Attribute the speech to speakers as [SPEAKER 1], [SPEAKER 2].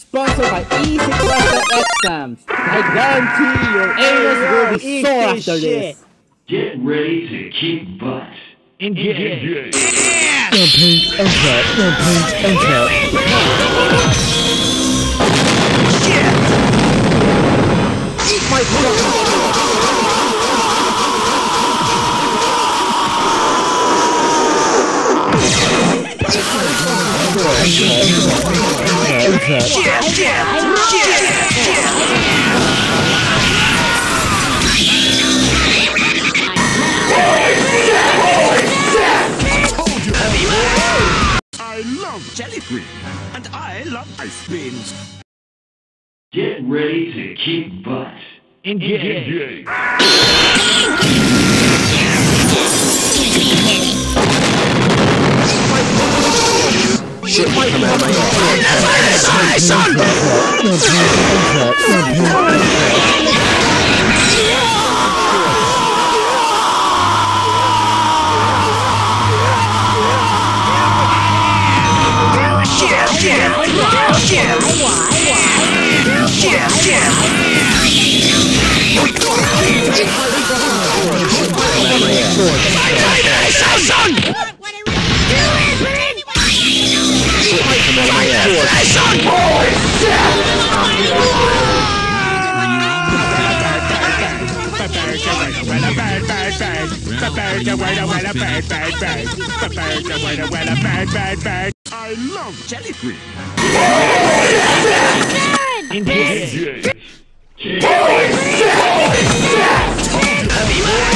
[SPEAKER 1] Sponsored by EasyQuest.exams. I guarantee your anus will be sore after this.
[SPEAKER 2] Get ready to kick butt. Engage.
[SPEAKER 3] Rampage and cut. Rampage and cut.
[SPEAKER 1] Eat my butt.
[SPEAKER 4] I love jellyfish, and I love ice beans.
[SPEAKER 2] Get ready to kick butt. Engage.
[SPEAKER 3] Shit might come out of my
[SPEAKER 4] I love jellyfish.
[SPEAKER 2] Engage.
[SPEAKER 4] Heavy